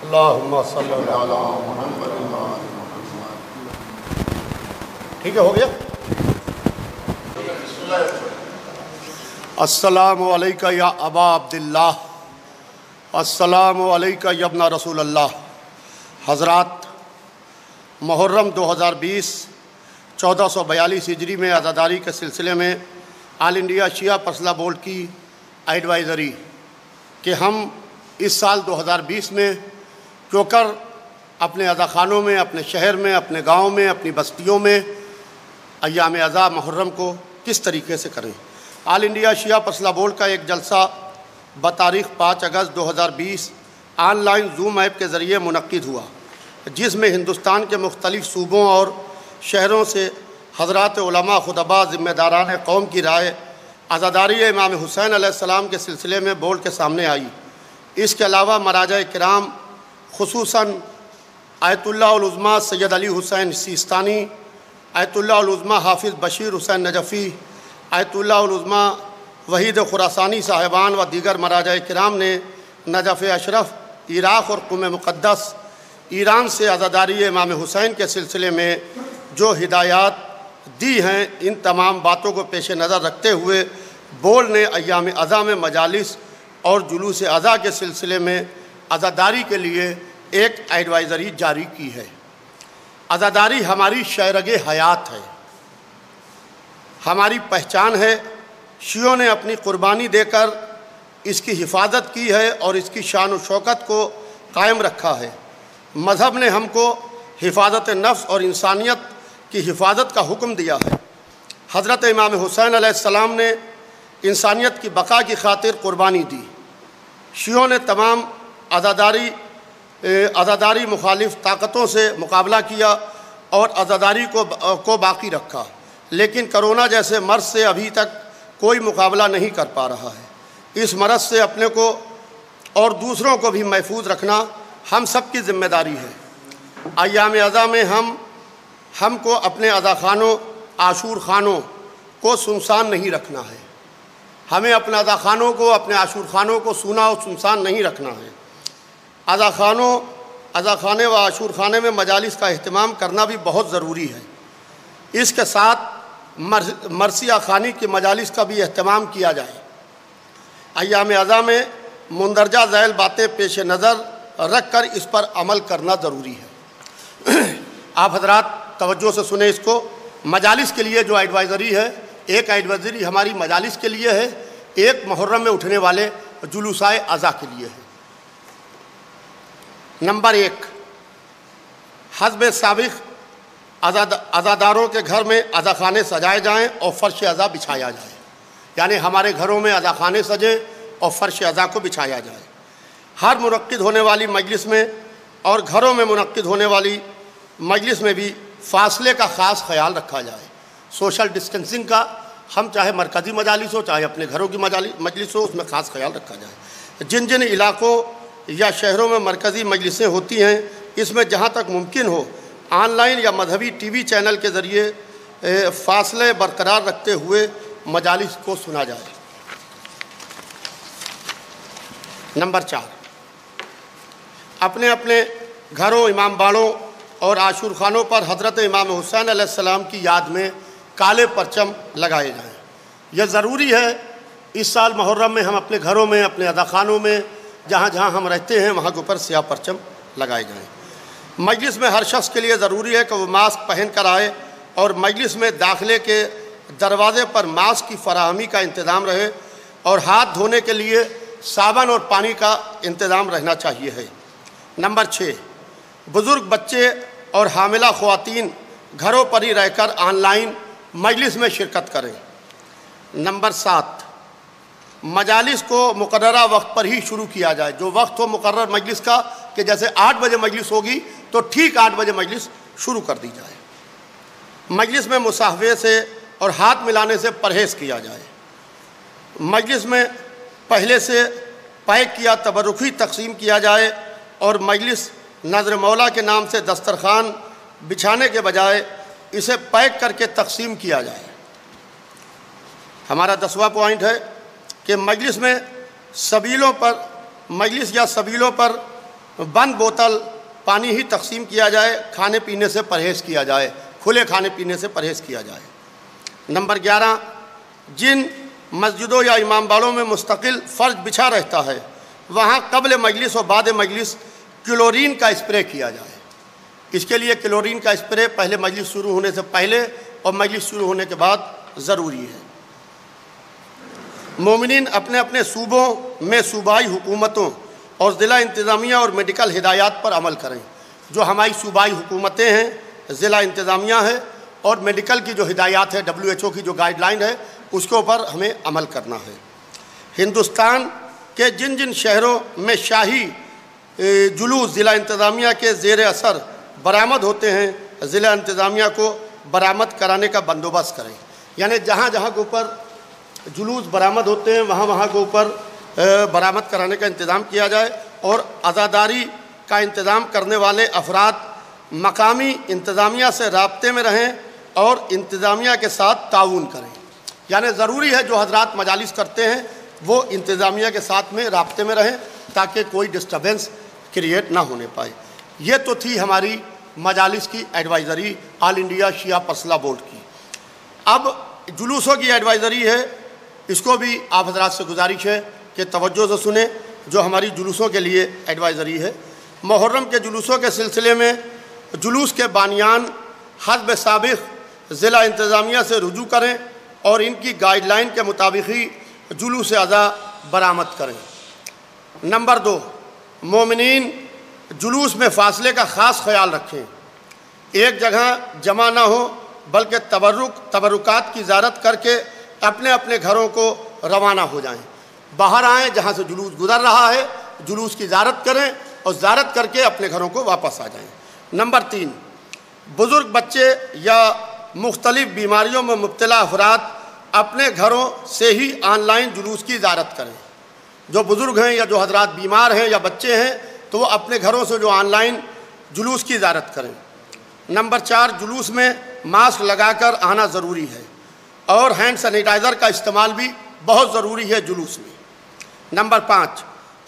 اللہم صلی اللہ علیہ ٹھیک ہے، ہو گیا۔ السلام علیکہ یا ابا عبداللہ، السلام علیکہ یا ابن رسول اللہ۔ حضرات، محرم 2020 1442 ہجری میں عزاداری کے سلسلے میں all India Shia personal board کی ایڈوائزری کہ ہم اس سال 2020 میں کیوکر اپنے عزاخانوں میں، اپنے شہر میں، اپنے گاؤں میں، اپنی بستیوں میں ایام عزا محرم کو کس طریقے سے کریں۔ All India Shia personal board کا ایک جلسہ بتاریخ 5 اگست 2020 آن لائن زوم ایپ کے ذریعے منعقد ہوا، جس میں ہندوستان کے مختلف صوبوں اور شہروں سے حضرات علماء، خطباء، ذمہ داران قوم کی رائے عزاداری امام حسین علیہ السلام کے سلسلے میں بورڈ کے سامنے آئی۔ اس کے علاوہ مراجع کرام خصوصاً آیت اللہ العظمیٰ سید علی حسین سیستانی، آیت اللہ العظمیٰ حافظ بشیر حسین نجفی، آیت اللہ العظمیٰ وحید خراسانی صاحبان و دیگر مراجع کرام نے نجف اشرف، عراق اور قم مقدس ایران سے عزاداری امام حسین کے سلسلے میں جو ہدایات دی ہیں، ان تمام باتوں کو پیش نظر رکھتے ہوئے بورڈ نے ایام عزا میں مجالس اور جلوس عزا کے سلسلے میں عزاداری کے لیے ایک ایڈوائزری جاری کی ہے۔ عزاداری ہماری شہرگ حیات ہے، ہماری پہچان ہے۔ شیعوں نے اپنی قربانی دے کر اس کی حفاظت کی ہے اور اس کی شان و شوکت کو قائم رکھا ہے۔ مذہب نے ہم کو حفاظت نفس اور انسانیت کی حفاظت کا حکم دیا ہے۔ حضرت امام حسین علیہ السلام نے انسانیت کی بقا کی خاطر قربانی دی۔ شیعوں نے تمام عزاداری مخالف طاقتوں سے مقابلہ کیا اور عزاداری کو باقی رکھا، لیکن کرونا جیسے مرض سے ابھی تک کوئی مقابلہ نہیں کر پا رہا ہے۔ اس مرض سے اپنے کو اور دوسروں کو بھی محفوظ رکھنا ہم سب کی ذمہ داری ہے۔ ایام عزا میں ہم کو اپنے عزاخانوں، عاشور خانوں کو سنسان نہیں رکھنا ہے۔ ہمیں اپنے عزاخانوں کو، اپنے عاشور خانوں کو سونا اور سنسان نہیں رکھنا ہے۔ عزاخانے و عاشور خانے میں مجالس کا اہتمام کرنا بھی بہت ضروری ہے۔ اس کے ساتھ مرثیہ خوانی کی مجالس کا بھی اہتمام کیا جائے۔ ایام عزا میں مندرجہ ذیل باتیں پیش نظر رکھ کر اس پر عمل کرنا ضروری ہے۔ آپ حضرات توجہ سے سنیں اس کو۔ مجالس کے لیے جو ایڈوائزری ہے، ایک ایڈوائزری ہماری مجالس کے لیے ہے، ایک محرم میں اٹھنے والے جلوسائے عزا کے لیے ہے۔ نمبر 1، حسب سابق عزاداروں کے گھر میں عزاخانے سجائے جائیں اور فرش عزا بچھایا جائے، یعنی ہمارے گھروں میں عزاخانے سجیں اور فرش عزا کو بچھایا جائے۔ ہر منعقد ہونے والی مجلس میں اور گھروں میں منعقد ہونے والی مجلس میں بھی فاصلے کا خاص خیال رکھا جائے۔ سوشل ڈسٹینسنگ کا، ہم چاہے مرکزی مجالس ہو چاہے اپنے گھروں کی مجلس ہو، اس میں خاص خیال رکھا جائے۔ جن جن علاقوں یا شہروں میں مرکزی مجلسیں ہوتی ہیں، اس میں جہاں تک ممکن ہو آن لائن یا مذہبی ٹی وی چینل کے ذریعے فاصلے برقرار رکھتے ہوئے مجالس کو سنا جائے۔ نمبر 4، اپنے اپنے گھروں، امام باڑوں اور عاشور خانوں پر حضرت امام حسین علیہ السلام کی یاد میں کالے پرچم لگائے جائیں۔ یہ ضروری ہے اس سال محرم میں ہم اپنے گھروں میں، اپنے عزاخانوں میں، جہاں جہاں ہم رہتے ہیں وہاں کے اوپر سیاہ پرچم لگائے جائیں۔ مجلس میں ہر شخص کے لیے ضروری ہے کہ وہ ماسک پہن کر آئے اور مجلس میں داخلے کے دروازے پر ماسک کی فراہمی کا انتظام رہے اور ہاتھ دھونے کے لیے صابن اور پانی کا انتظام رہنا چاہیے ہے۔ نمبر 6، بزرگ، بچے اور حاملہ خواتین گھروں پر ہی رہ کر آن لائن مجلس میں شرکت کریں۔ نمبر 7، مجالس کو مقررہ وقت پر ہی شروع کیا جائے۔ جو وقت ہو مقرر مجلس کا، کہ جیسے 8 بجے مجلس ہوگی تو ٹھیک 8 بجے مجلس شروع کر دی جائے۔ مجلس میں مصافحے سے اور ہاتھ ملانے سے پرہیز کیا جائے۔ مجلس میں پہلے سے پیک کیا تبرکی تقسیم کیا جائے اور مجلس نظر مولا کے نام سے دسترخوان بچھانے کے بجائے اسے پیک کر کے تقسیم کیا جائے۔ ہمارا 10واں پوائنٹ ہے کہ مجلس یا سبیلوں پر बंद बोतल पानी ही तकसीम किया जाए, खाने पीने से परहेज़ किया जाए, खुले खाने पीने से परहेज़ किया जाए। नंबर 11, जिन मस्जिदों या इमाम बाड़ों में मुस्तकिल फ़र्श बिछा रहता है वहाँ क़ब्ल मजलिस और बाद मजलिस क्लोरीन का स्प्रे किया जाए। इसके लिए क्लोरीन का स्प्रे पहले मजलिस शुरू होने से पहले और मजलिस शुरू होने के बाद ज़रूरी है। मोमिनीन अपने अपने सूबों में सूबाई हुकूमतों और ज़िला इंतज़ामिया और मेडिकल हिदायत पर अमल करें। जो हमारी सूबाई हुकूमतें हैं, ज़िला इंतज़ामिया है और मेडिकल की जो हिदायत है, WHO की जो गाइडलाइन है, उसके ऊपर हमें अमल करना है। हिंदुस्तान के जिन जिन शहरों में शाही जुलूस ज़िला इंतज़ामिया के ज़ेर असर बरामद होते हैं, ज़िला इंतज़ामिया को बरामद कराने का बंदोबस्त करें। यानी जहाँ जहाँ के ऊपर जुलूस बरामद होते हैं वहाँ वहाँ के ऊपर बरामद कराने का इंतज़ाम किया जाए और आज़ादारी का इंतज़ाम करने वाले अफराद मकामी इंतज़ामिया से राब्ते में रहें और इंतज़ामिया के साथ ताउन करें। यानी ज़रूरी है जो हजरात मजालिस करते हैं वो इंतज़ामिया के साथ में राब्ते में रहें ताकि कोई डिस्टर्बेंस क्रिएट ना होने पाए। ये तो थी हमारी मजालिस की advisory all India Shia personal board की। अब जुलूसों की एडवाइज़री है, इसको भी आप हजरात से गुजारिश है कि तवज्जो से सुने। जो हमारी जुलूसों के लिए एडवाइज़री है, मुहर्रम के जुलूसों के सिलसिले में जुलूस के बानियान हस्ब साबिक़ ज़िला इंतज़ामिया से रुजू करें और इनकी गाइडलाइन के मुताबिक ही जुलूस अज़ा बरामद करें। नंबर 2, मोमिनीन जुलूस में फ़ासले का ख़ास ख्याल रखें। एक जगह जमा ना हो बल्कि तबरुकात की ज़ियारत करके अपने अपने घरों को रवाना हो जाएं। बाहर आएँ, जहाँ से जुलूस गुज़र रहा है जुलूस की ज़ियारत करें और ज़ियारत करके अपने घरों को वापस आ जाएं। नंबर 3, बुज़ुर्ग बच्चे या मुख्तलिफ़ बीमारियों में मुब्तला अफराद अपने घरों से ही ऑनलाइन जुलूस की ज़ियारत करें। जो बुज़ुर्ग हैं या जो हजरात बीमार हैं या बच्चे हैं तो वो अपने घरों से जो ऑनलाइन जुलूस की ज़ियारत करें। नंबर 4, जुलूस में मास्क लगाकर आना ज़रूरी है और हैंड सैनिटाइज़र का इस्तेमाल भी बहुत ज़रूरी है जुलूस में। नंबर 5,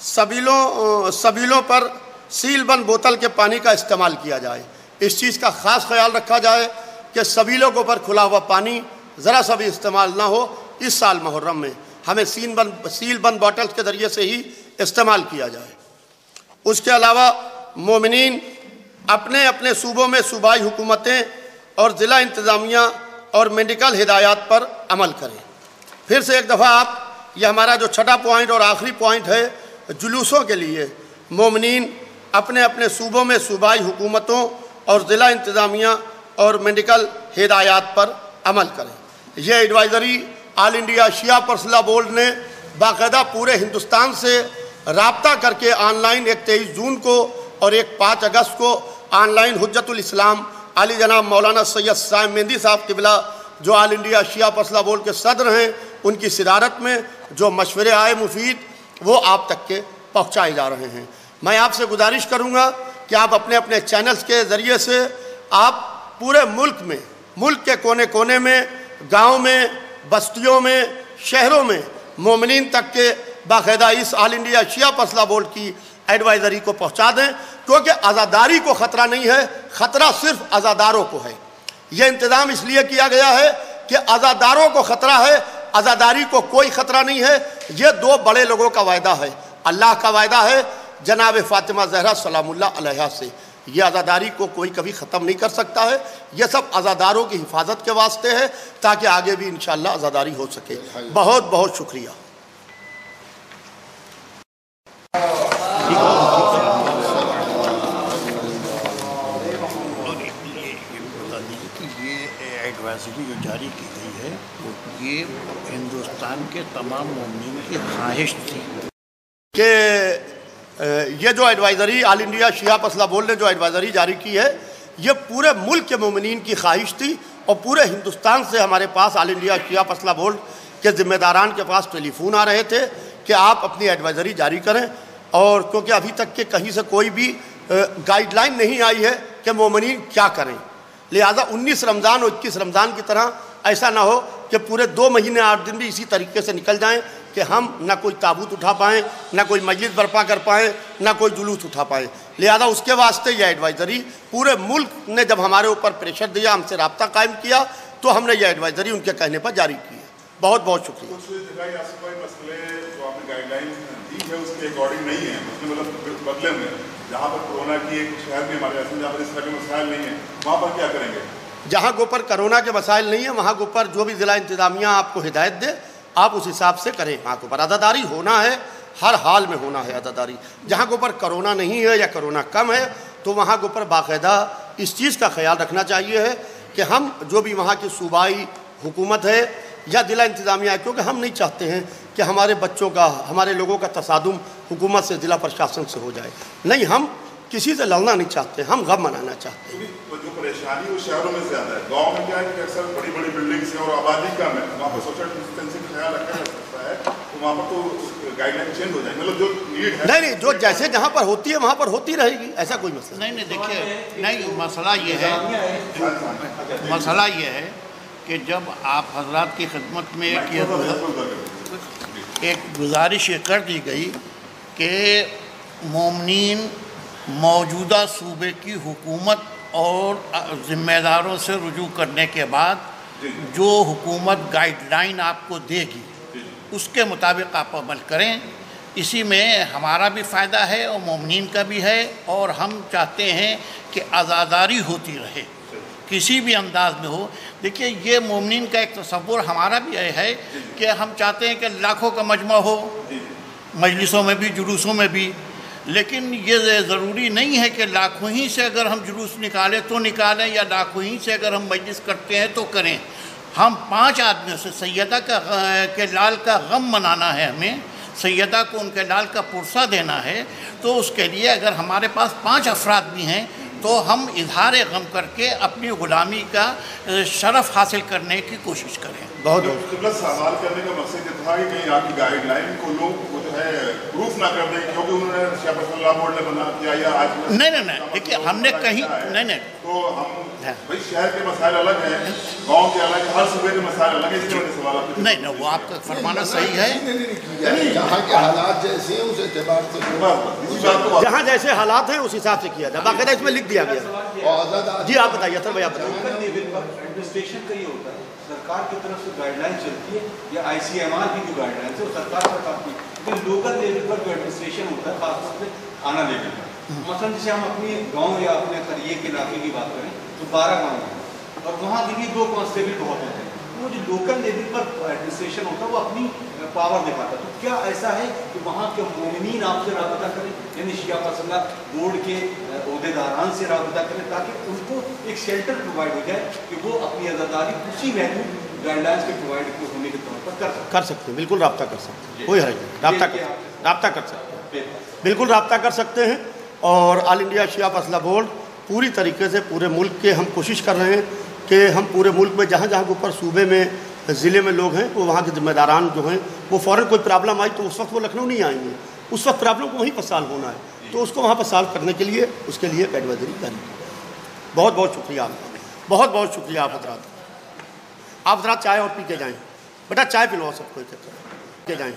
सबीलों पर सील बंद बोतल के पानी का इस्तेमाल किया जाए। इस चीज़ का ख़ास ख्याल रखा जाए कि सबीलों के ऊपर खुला हुआ पानी ज़रा सा भी इस्तेमाल ना हो। इस साल मुहर्रम में हमें सील बंद बॉटल्स के ज़रिए से ही इस्तेमाल किया जाए। उसके अलावा मोमिनीन अपने अपने सूबों में सूबाई हुकूमतें और ज़िला इंतज़ामिया और मेडिकल हिदायत पर अमल करें। फिर से एक दफ़ा आप, यह हमारा जो छठा पॉइंट और आखिरी पॉइंट है, जुलूसों के लिए मोमिनीन अपने अपने सूबों में सूबाई हुकूमतों और ज़िला इंतज़ामिया और मेडिकल हिदायत पर अमल करें। यह advisory all India Shia personal board ने बाकायदा पूरे हिंदुस्तान से राब्ता करके ऑनलाइन एक 23 जून को और एक 5 अगस्त को ऑनलाइन हुज्जतुल इस्लाम अली जनाब मौलाना सैयद साइम मेहंदी साहब किबला जो all India Shia personal board के सदर हैं, उनकी सिदारत में जो मशवरे आए मुफीद वो आप तक के पहुँचाए जा रहे हैं। मैं आपसे गुजारिश करूँगा कि आप अपने अपने चैनल्स के ज़रिए से आप पूरे मुल्क के कोने कोने में, गाँव में, बस्तियों में, शहरों में मोमिनीन तक के बाकायदा इस all India Shia personal board की एडवाइज़री को पहुँचा दें, क्योंकि आज़ादारी को ख़तरा नहीं है, ख़तरा सिर्फ आज़ादारों को है। यह इंतज़ाम इसलिए किया गया है कि आज़ादारों को ख़तरा है, आज़ादारी को कोई ख़तरा नहीं है। ये 2 बड़े लोगों का वायदा है। अल्लाह का वायदा है जनाब फ़ातिमा ज़हरा सलामुल्लाह अलैहा से। ये आज़ादारी को कोई कभी ख़त्म नहीं कर सकता है। ये सब आज़ादारों की हिफाजत के वास्ते है ताकि आगे भी इंशाअल्लाह आज़ादारी हो सके। बहुत बहुत शुक्रिया। एडवाइजरी जो जारी की गई है ये हिंदुस्तान के तमाम मोमिनीन की ख्वाहिश थी कि ये जो advisory all India Shia personal board ने जो एडवाइज़री जारी की है ये पूरे मुल्क के मोमिनीन की ख्वाहिश थी और पूरे हिंदुस्तान से हमारे पास all India Shia personal board के ज़िम्मेदारान के पास टेलीफोन आ रहे थे कि आप अपनी एडवाइज़री जारी करें। और क्योंकि अभी तक के कहीं से कोई भी गाइडलाइन नहीं आई है कि मोमिनीन क्या करें, लिहाजा 19 रमज़ान और 21 रमज़ान की तरह ऐसा ना हो کہ پورے 2 مہینے 8 دن بھی اسی طریقے سے نکل جائیں کہ ہم نہ کوئی تابوت اٹھا پائیں، نہ کوئی مجلس برپا کر پائیں، نہ کوئی جلوس اٹھا پائیں۔ لہذا اس کے واسطے یہ ایڈوائزری پورے ملک نے جب ہمارے اوپر پریشر دیا، ہم سے رابطہ قائم کیا، تو ہم نے یہ ایڈوائزری ان کے کہنے پر جاری کی ہے۔ بہت بہت شکریہ۔ کچھ جگہ مسئلے جو آپ نے گائیڈ لائن دی ہے اس کے اکارڈنگ نہیں ہے، اس میں مطلب بدلے میں جہاں پر کورونا کی ایک شہر میں ہمارے ایسے جہاں پر اس طرح کے مسائل نہیں ہیں، وہاں پر کیا کریں گے؟ جہاں پر کرونا کے مسائل نہیں ہیں وہاں پر جو بھی ضلع انتظامیہ آپ کو ہدایت دے آپ اس حساب سے کریں۔ وہاں پر عزاداری ہونا ہے، ہر حال میں ہونا ہے عزاداری۔ جہاں پر کرونا نہیں ہے یا کرونا کم ہے تو وہاں پر باقاعدہ اس چیز کا خیال رکھنا چاہیے ہے کہ ہم جو بھی وہاں کی صوبائی حکومت ہے یا ضلع انتظامیہ ہے، کیونکہ ہم نہیں چاہتے ہیں کہ ہمارے بچوں کا، ہمارے لوگوں کا تصادم حکومت سے، ضلع پرشاسن سے ہو جائے۔ نہیں، ہم کسی سے لڑنا نہیں چاہتے، ہم غم منانا چاہتے ہیں۔ جو پریشانی وہ شہروں میں زیادہ ہے، گاؤں میں کیا ہے کہ اکثر بڑی بڑی بلڈنگس ہیں اور آبادی کم ہے، وہاں پر سوشل ڈسٹینسنگ کا خیال رکھا جا سکتا ہے، تو وہاں پر تو گائیڈ لائن چینج ہو جائے، مطلب جو نیڈ ہے نہیں، جو جیسے جہاں پر ہوتی ہے وہاں پر ہوتی رہے گی، ایسا کوئی مسئلہ نہیں دیکھیے، نہیں مسئلہ یہ ہے کہ جب آپ حضرات کی خدمت میں ایک گزارش یہ کر دی گئی کہ مومنین موجودہ صوبے کی حکومت اور ذمہ داروں سے رجوع کرنے کے بعد جو حکومت گائیڈ لائن آپ کو دے گی اس کے مطابق آپ عمل کریں، اسی میں ہمارا بھی فائدہ ہے اور مومنین کا بھی ہے، اور ہم چاہتے ہیں کہ عزاداری ہوتی رہے کسی بھی انداز میں ہو۔ دیکھیے، یہ مومنین کا ایک تصور ہمارا بھی ہے کہ ہم چاہتے ہیں کہ لاکھوں کا مجمع ہو، مجلسوں میں بھی، جلوسوں میں بھی، لیکن یہ ضروری نہیں ہے کہ لاکھوں ہی سے اگر ہم جلوس نکالیں تو نکالیں، یا لاکھوں ہی سے اگر ہم مجلس کرتے ہیں تو کریں۔ ہم 5 آدمیوں سے سیدہ کے لال کا غم منانا ہے، ہمیں سیدہ کو ان کے لال کا پرسہ دینا ہے، تو اس کے لیے اگر ہمارے پاس 5 افراد بھی ہیں تو ہم اظہار غم کر کے اپنی غلامی کا شرف حاصل کرنے کی کوشش کریں۔ بہت سوال کرنے کا مقصد یہ تھا کہ کہیں آپ کی گائیڈ لائن کو لوگ وہ جو ہے پروف نہ کر دیں کیونکہ انہوں نے شیخ رسول اللہ بورڈ نے بنا کیا یا آج نہیں، دیکھیے ہم نے کہیں نہیں تو ہم بھائی شہر کے مسائل الگ ہیں، گاؤں کے الگ ہیں، ہر صوبے کے مسائل الگ ہیں، اس لیے سوال آپ نہیں، وہ آپ کا فرمانا صحیح ہے۔ جہاں کے حالات جیسے ہیں اس اعتبار سے جہاں جیسے حالات ہیں اس حساب سے کیا جائے، باقاعدہ اس میں لکھ دیا گیا۔ جی آپ بتائیے سر، بھائی آپ بتائیے۔ ایڈمنسٹریشن کا یہ ہوتا ہے، سرکار کی طرف سے گائیڈ لائن چلتی ہے یا آئی سی ایم آر کی جو گائیڈ لائن ہے وہ سرکار پر کافی، لیکن لوکل لیول پر جو ایڈمنسٹریشن ہوتا ہے خاص طور سے آنا لیول پر، مثلا جیسے ہم اپنی گاؤں یا اپنے قریے کے علاقے کی بات کریں تو 12 گاؤں ہیں اور وہاں کے لیے 2 کانسٹیبل بہت ہوتے ہیں، وہ جو لوکل لیول پر ایڈمنسٹریشن ہوتا ہے وہ اپنی پاور دکھاتا ہے۔ تو کیا ایسا ہے کہ وہاں کے مومنین آپ سے رابطہ کریں، یعنی شیعہ پسندہ بورڈ کے عہدیداران سے رابطہ کریں تاکہ ان کو ایک شیلٹر پرووائڈ ہو جائے کہ وہ اپنی عزاداری اسی محدود گائیڈ لائنس کے پرووائڈ ہونے کے طور پر کر سکتے ہیں؟ بالکل رابطہ کر سکتے ہیں، کوئی حرج نہیں، رابطہ کر سکتے ہیں، بالکل رابطہ کر سکتے ہیں۔ اور آل انڈیا شیعہ فضلہ بورڈ پوری طریقے سے پورے ملک کے ہم کوشش کر رہے ہیں کہ ہم پورے ملک میں جہاں جہاں اوپر صوبے میں ضلع میں لوگ ہیں وہ وہاں کے ذمہ داران جو ہیں وہ فوراً کوئی پرابلم آئی تو اس وقت وہ لکھنؤ نہیں آئیں گے، اس وقت پرابلم کو وہیں پر سالو ہونا ہے، تو اس کو وہاں پر سالو کرنے کے لیے اس کے لیے ایک ایڈوائزری جاری کی۔ بہت بہت شکریہ آپ کا، بہت بہت شکریہ آپ حضرات چائے اور پی کے جائیں، بیٹا چائے پلواؤ سب کو کے جائیں۔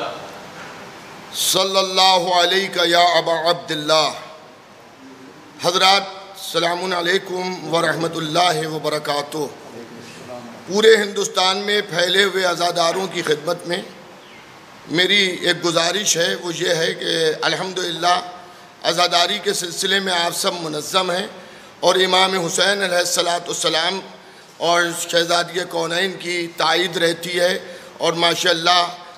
صلی اللہ علیہ یا ابا عبداللہ۔ حضرات السلام علیکم ورحمۃ اللہ وبرکاتہ۔ پورے ہندوستان میں پھیلے ہوئے عزاداروں کی خدمت میں میری ایک گزارش ہے، وہ یہ ہے کہ الحمدللہ عزاداری کے سلسلے میں آپ سب منظم ہیں اور امام حسین علیہ السلام اور شہزادی کونین کی تائید رہتی ہے، اور ماشاءاللہ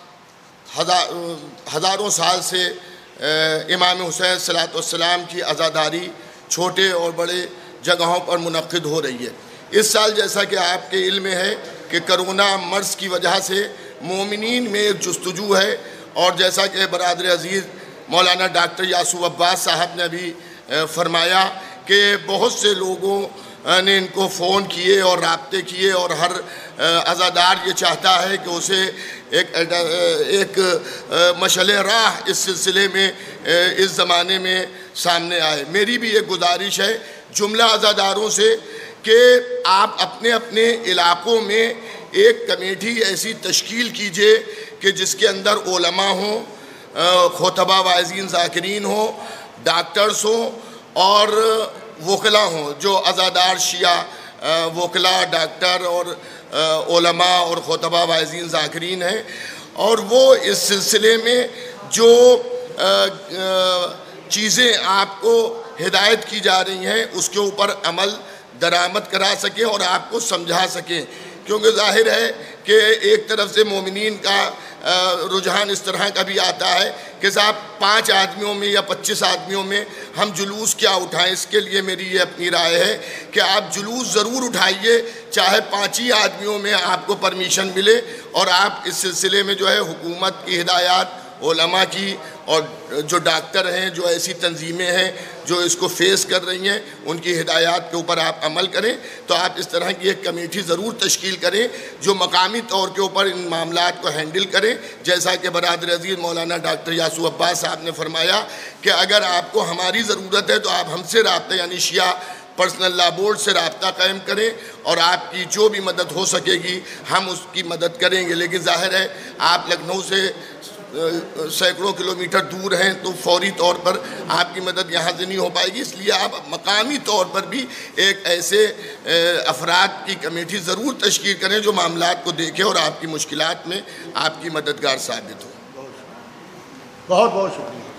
ہزاروں سال سے امام حسین صلی اللہ علیہ وسلم کی عزاداری چھوٹے اور بڑے جگہوں پر منعقد ہو رہی ہے۔ اس سال جیسا کہ آپ کے علم میں ہے کہ کرونا مرض کی وجہ سے مومنین میں ایک جستجو ہے، اور جیسا کہ برادر عزیز مولانا ڈاکٹر یاسو عباس صاحب نے ابھی فرمایا کہ بہت سے لوگوں نے ان کو فون کیے اور رابطے کیے، اور ہر عزادار یہ چاہتا ہے کہ اسے ایک مشعل راہ اس سلسلے میں اس زمانے میں سامنے آئے۔ میری بھی ایک گزارش ہے جملہ عزاداروں سے کہ آپ اپنے اپنے علاقوں میں ایک کمیٹی ایسی تشکیل کیجئے کہ جس کے اندر علماء ہوں، خطبہ واعظین ذاکرین ہوں، ڈاکٹرز ہوں اور وکلاء ہوں، جو عزادار شیعہ وکلاء، ڈاکٹر اور علماء اور خطبہ واعظین ذاکرین ہیں، اور وہ اس سلسلے میں جو چیزیں آپ کو ہدایت کی جا رہی ہیں اس کے اوپر عمل درآمد کرا سکیں اور آپ کو سمجھا سکیں، کیونکہ ظاہر ہے کہ ایک طرف سے مومنین کا رجحان اس طرح کا بھی آتا ہے کہ صاحب 5 آدمیوں میں یا 25 آدمیوں میں ہم جلوس کیا اٹھائیں۔ اس کے لیے میری یہ اپنی رائے ہے کہ آپ جلوس ضرور اٹھائیے، چاہے 5 ہی آدمیوں میں آپ کو پرمیشن ملے، اور آپ اس سلسلے میں جو ہے حکومت کی ہدایات، علماء کی اور جو ڈاکٹر ہیں، جو ایسی تنظیمیں ہیں جو اس کو فیس کر رہی ہیں، ان کی ہدایات کے اوپر آپ عمل کریں۔ تو آپ اس طرح کی ایک کمیٹی ضرور تشکیل کریں جو مقامی طور کے اوپر ان معاملات کو ہینڈل کریں، جیسا کہ برادر عزیز مولانا ڈاکٹر یاسو عباس صاحب نے فرمایا کہ اگر آپ کو ہماری ضرورت ہے تو آپ ہم سے رابطہ، یعنی شیعہ پرسنل لا بورڈ سے رابطہ قائم کریں، اور آپ کی جو بھی مدد ہو سکے گی ہم اس کی مدد کریں گے۔ لیکن ظاہر ہے آپ لکھنؤ سے سینکڑوں کلومیٹر دور ہیں تو فوری طور پر آپ کی مدد یہاں سے نہیں ہو پائے گی، اس لیے آپ مقامی طور پر بھی ایک ایسے افراد کی کمیٹی ضرور تشکیل کریں جو معاملات کو دیکھیں اور آپ کی مشکلات میں آپ کی مددگار ثابت ہو۔ بہت بہت شکریہ۔